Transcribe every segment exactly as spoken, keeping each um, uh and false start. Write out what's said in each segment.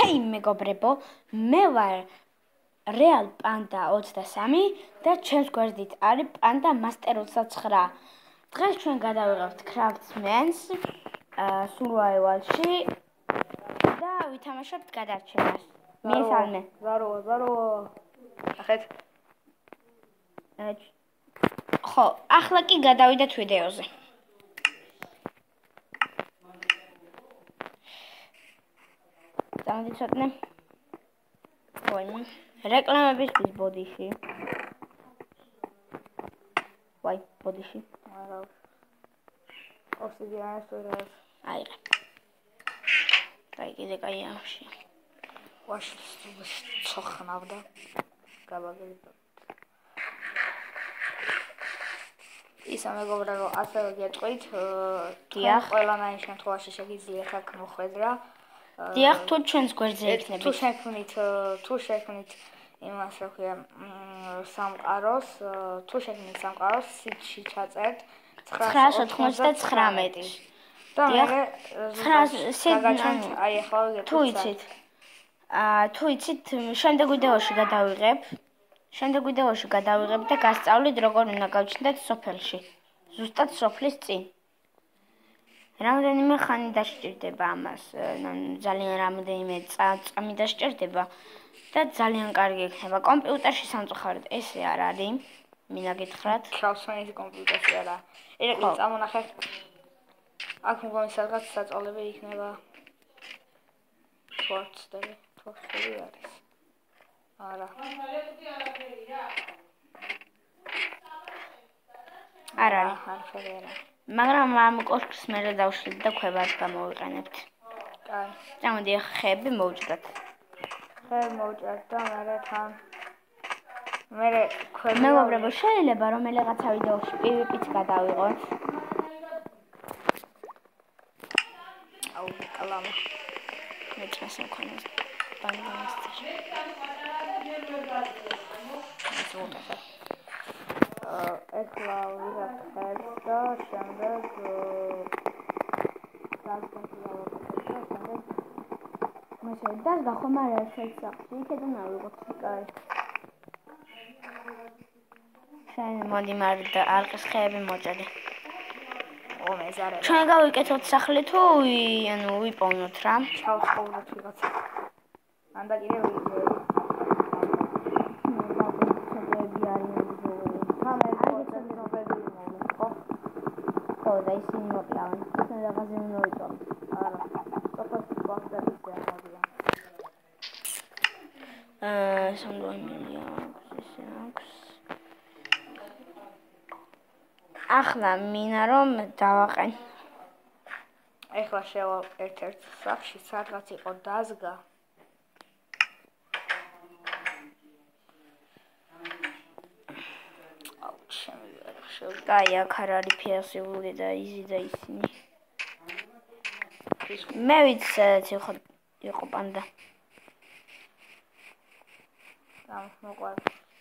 ჰეი მეგობრებო, მე ვარ რეალ პანდა ოცდასამი და ჩემს გვერდით არის პანდა მასტერ ოცდაცხრა. დღეს ჩვენ გადავიღებთ Craftsman's survival-ში და ვითამაშებთ გადარჩენას. მესალმე. ზარო, ზარო. ახეთ. ხო, ახლა კი გადავიდეთ ვიდეოზე. Sound ცოტნე. ვაი, რეკლამებისთვის ბოდიში. ვაი, ბოდიში. არა. ოფსიდიანს ვერას. აიღე. აი, კიდე კაი ამში. ვაში ცოხნავდა. გაბაგები. ისა მეგობრა რომ ასევე გეტყვით, დიახ, ყველანაირ შემთხვევაში შეგიძლიათ აქ მოხვედრა. დიახ, თუ ჩვენს გვერდზე იქნებით. თუ შექმნით, თუ შექმნით იმას რა ქვია, სამყაროს, თუ შექმნით სამყაროს, სიტში ჩაწერთ ცხრაას ოთხმოცდათხრამეტი. და მე გაგაჩვენთ, აი ახლა ვიგეთ. თუ იცით. აა, თუ იცით, შემდეგ ვიდეოში გადავიღებ. შემდეგ ვიდეოში გადავიღებ და გასწავლით როგორ უნდა გავჩნდეთ სოფელში. ზუსტად სოფლის წინ. რამდენიმე ხანი დასჭირდება ამას, ძალიან რამდენიმე წამი დასჭირდება და ძალიან კარგი იქნება. კომპიუტერში სამწუხაროდ ესე არ არის. მინდა გითხრათ. Craftsman's კომპიუტერში არა. ირაკლი წამონახე. აქ მგონი სადღაც საწოლები იქნება. თორცდები, თორცდები არის. არა. არა, არა. მაგრამ ამ კოშკს მერე დავშლით და ქვებას გამოვიყენებთ. კაი. წამოდი ხეები მოვჭრათ. ხეები მოვჭრათ და მერე თან მერე ქვები. მეგობრებო, შეიძლება რომ რაღაცა ვიდეოში პი ვი პი-ც გადავიღოთ. აუ, კალამ. მეც მქონეს. ბანანისტი. აა, ეხლა ვიღებ ხერს და შემდეგ მე შეიძლება ხომ არა ერთ-ერთ სახში, იქიდან ავიღოთ. კაი. შენ მოდი მარდა არყის ხეები მოჭრე. ო, მე ზარე. ჩვენ გავიკეთოთ სახლი თუ ანუ ვიპოვნოთ რა? ჩავწყობოთ ვიღაცა. ანდა კიდე ვიგე. ხო, და ისინი მოკლავენ. ჩვენ რაღაცა უნდა ვიწოვოთ. არა. სოფელში ბახტების ამოდიან. აა, სანდოინია, ესე აქვს. ახლა მინდა რომ დავაყენ. ეხლა შევალ ერთ-ერთ სახში, სადღაც იყო დაზგა. აუ, შემიძლია შევ. კაი, აქ არ არის ფიასებული და იზი და ისინი. მე ვიცი, სადაც იყო იყო პანდა. ამ მოყვარ.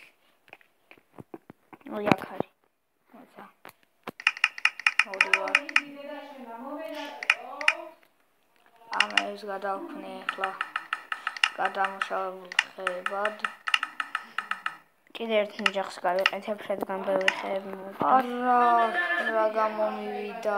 ოი, აქ არის. მოცა. მოდივარ. ამ ეს გადავქნი ახლა. გადამუშავებულ ხეებად. კიდე ერთ ნიჟახს გავიყენებ, რადგან ბევრი ხეები მოვა. არა, რა გამომივიდა.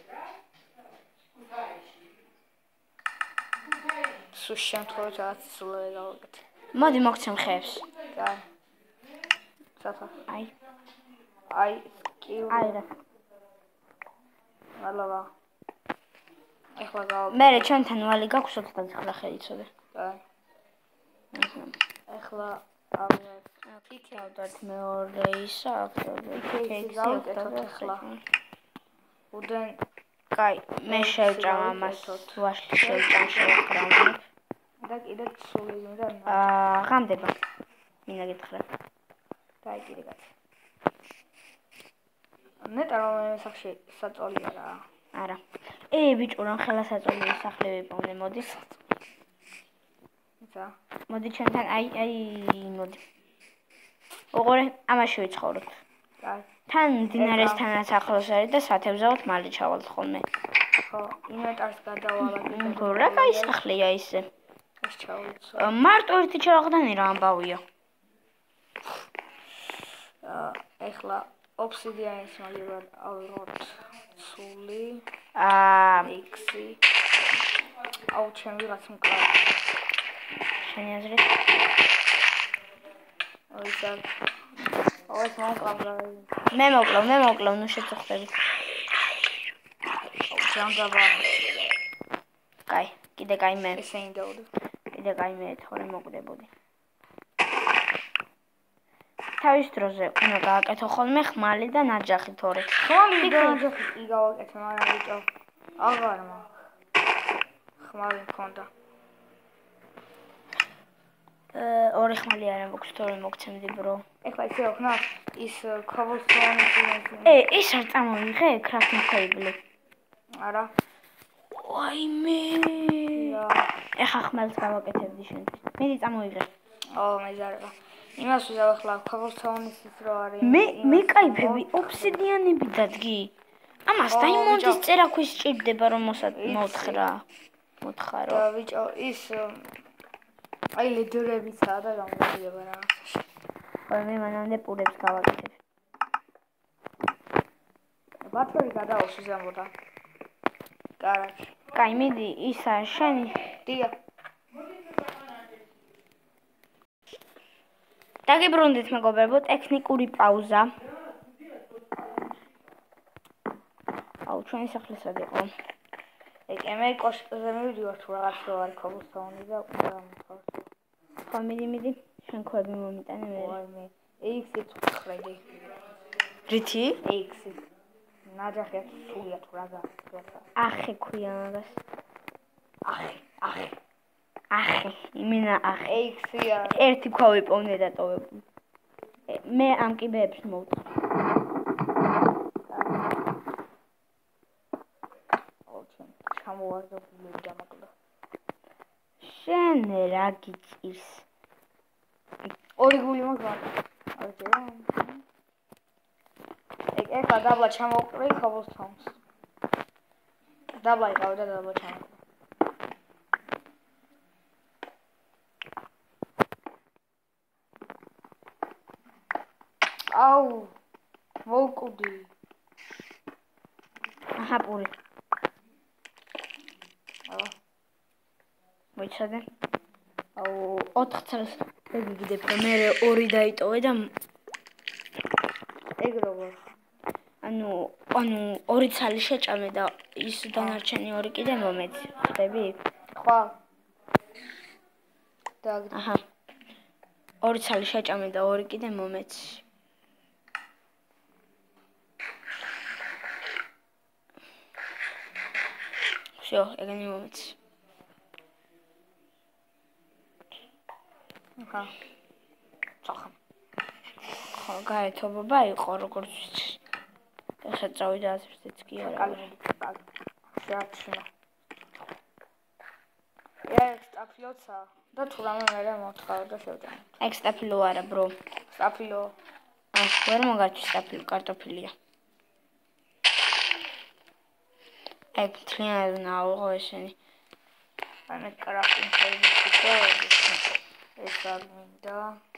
სულ შემთხვევით რაღაც სულები გავაკეთე. მოდი მოგცემ ხეებს. კაი. საფა. აი. აი, კი. აი რა. ალავა. ეხლა გავა. მე ჩვენთან ვალი გაქვს ოცდაცხრა ხე იცოდე. კაი. ეხლა ავიღე. იქ ავდოთ მეორე ისა, აქტობი. იქ გავაკეთოთ ეხლა. უდენ კაი, მე შევჭამ ამას. ვაში შევჭამ შევკრავ. და კიდე სული მინდა. აა, ღამდება. მინდა გითხრა. კაი, კიდე კაცი. ნეტა რომ სახში საწოლია რა. არა. ე, ბიჭო, რა ხელა საწოლია სახლი ვიპოვნე, მოდი. ცა. მოდი ჩვენთან, აი, აი, მოდი. ოღონდ ამაში ვიცხოვროთ. კაი. თან მდინარესთანაც ახლოს არის და სათევზაოდ მალე ჩავალთ ხოლმე. ხო, ინვენტარს გადავალაგებ. გორა კაი სახლია ისე. ის ჩავიცო. მარტო ერთი ჩავაღდანი რა ამბავია. ეხლა ობსიდიანის მაგალითად ავიღოთ სული. აა ექვსი. აუ ჩემი რაც მკლავი. შენი აზრით? აი სა. აი ეს მოკლავდა. მე მოკლავ, მე მოკლავ, ნუ შეწუხდები. აუ ჯანგაბა. კაი, კიდე კაი მე. ესე ინდაუდი. კიდე კაი მე თორე მოკვდებოდი. თავის დროზე უნდა გააკეთო ხოლმე ხმალი და ნაჯახი თორე. ხმალი და ნაჯახი კი გავაკეთე, მაგრამ ბიჭო, აღარ მაქვს. ხმალი მქონდა. აა ორი ხმალი არა მაქვს, თორე მოგცემდი ბრო. ეხლა ისე რა ხნა ის cobblestone-ის ე, ის არ წამოვიღე crafting table. არა. ვაიმე. ეხა ხმალს გავაკეთებდი შენთვის. მიდი წამოიღე. ო, მეზარება. იმას ვიზავ ახლა cobblestone-ის ის რო არის. მე მე кайფები ობსიდიანები დადგი. ამას დაიმონდის წერაქვის სჭირდება რომ მოთხრა. მოთხარო. და ბიჭო, ის აი ლედერებიცაა და გამოდიება რაღაცაში. ხოლმე მე მანამდე პურებს გავაკეთებ. ბათორი გადაუსვი ზემოდან. კარგი. კაი, მიდი, ის არის შენი. დიახ. დაგიბრუნდით მეგობრებო, ტექნიკური პაუზა. აუ, ჩვენი სახლი სად იყო? ეკე მე კოშკზე მივიდივარ თუ რაღაც რო არის cobblestone-ი და უნდა მომხარ. ხო, მიდი, მიდი. შენ ქვები მომიტანე მე. ვაიმე. ექვსი ცხრედი. რითი? ექვსი. ნაჯახი სულია თუ რა გასა. ახე ქვია მაგას. ახე, ახე. ახე, იმენა ახე. ექვსია. ერთი ქვავი პოვნე დატოვებული. მე ამ კიბეებს მოვწყ. ჩამოვარდებული დამაკლა. შენ რა გიწირს? ორი გული მაქვს. აჯერა. ეგ ეხლა დაბლა ჩამოვყრე cobblestone-ს. დაბლა იყავ და დაბლა ჩამოვყრე. აუ მოვკვდი. აჰა პური. მოიცადე? აუ ოთხ წელს ეგიგდებ რომ მე ორი დაიტოვე და ეგ როგორ? ანუ ანუ ორი ცალი შეჭამე და ის დანარჩენი ორი კიდე მომეცი. ხდები? ხო. და აჰა. ორი ცალი შეჭამე და ორი კიდე მომეცი. всё, ეგენი მომეცი. ხა. წახა. ხო, გაეთობობა იყო როგორც ვიცი. ეხლა წავიდა ასეც კი არა. შეაჩინა. ეს სტაფილოცა და თუ რამე მე მოთხარ და შევჭამ. ეგ სტაფილო არა, ბრო. სტაფილო. აა, ვერ მოგაჩვი სტაფილო, კარტოფილია. ეგ თლიანად ნაუღო ესენი. ანუ crafting table-ი ეს არ მინდა.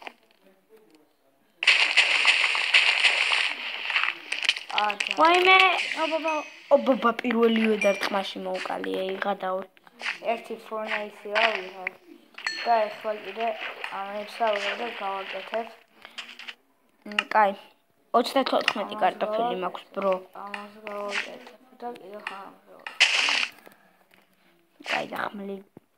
აჯა. ვაიმე, აბაბა, აბაბა პირველივე დარტყმაში მოვკალი, ეიღადავ. ერთი ფორნაისია ვიღარ. და ეხლა კიდე ამებს ავიღებ და გავაკეთებ. კაი. ოცდათოთხმეტი კარტოფილი მაქვს, ბრო. ამას გავაკეთებ და კიდე ხარ. კაი, და ხმლი.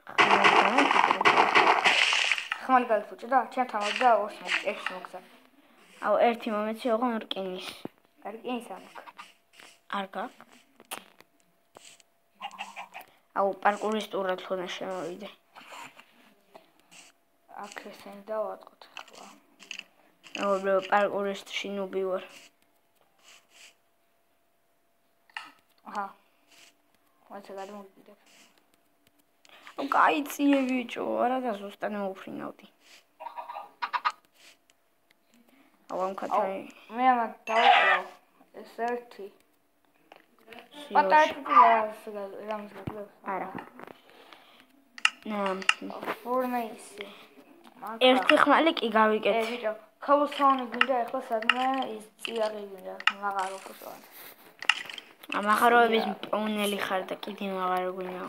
ხმალი გაგფუჭე და ჩემთან და ორს მოგწე, ექვსს მოგწე. აუ, ერთი მომეცი, ოღონ რკინის. რკინის არ მაქვს. არ გაქვს? აუ, პარკურისტურად ხონა შემოვიდე. აქ ესენი დავატყოთ ახლა. აუ, პარკურისტში ნუბი ვარ. აჰა. მოიცა გადმოვიდე. აუ, კაიციე ბიჭო, არა და ზუსტად მოვფრინავდი. აუ, ამ კაცი. მე ამა დავყავ. ეს ერთი. პატარეთი რამს გაკლებს? არა. ფურნეისი. ერთი ხმალი კი გავიკეთ. ე ბიჭო, ქაუსაუნი გვინდა ახლა სადმე ის წიაღი გვინდა, მაღარო ხოსოვანი. ამაღაროების მპოვნელი ხარ და კიდე მაღარო გვინდა.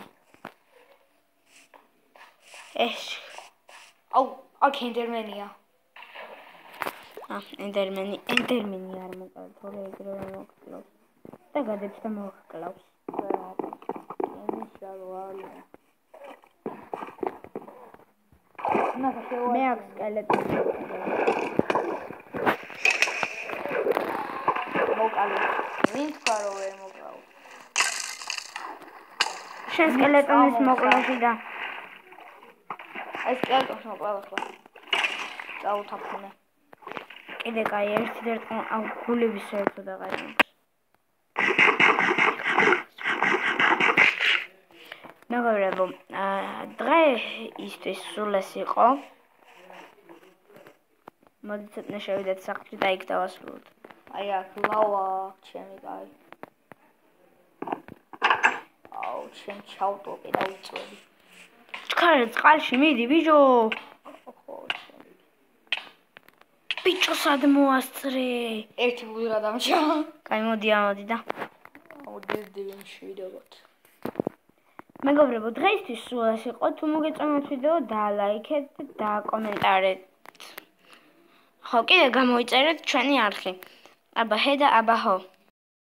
ეს აუ, აქ ენდერმენია. ა, ენდერმენი, ენდერმენი არ მოკლა, თორე ეგრევე მოკლა. და გადებს და მოხკლავს. მე აქ სკელეტი მოკალი. ვინ თქვა რომ ვერ მოკრავ? შენ სკელეტონის მოკლაში და ეს სკელეტონს მოკრავ ახლა. წაუთაფუნე. კიდე კაი ერთი და ერთი აუ გულების საერთოდ აღარ მაქვს. მეგობრებო, დღე ისთვის სულ ეს იყო. მოდით ცოტნე შევიდეთ სახლში და იქ დავასრულოთ. აი აქ ლავა, ჩემი კაი. აუ, ჩემ ჩავტოკე და უწევი. ჩქარე წყალში მიდი ბიჭო. ბიჭო სად მოასწრე? ერთი ბუდრა დამჭა. კაი მოდი ამოდი და მოდიდი მშვიდობოთ. მეგობრებო, დღეისთვის სულ ეს იყო. თუ მოგეწონათ ვიდეო, დალაიქეთ და კომენტარეთ. ხო, კიდე გამოიწერეთ ჩვენი არხი. აბა ჰე და აბა ჰო.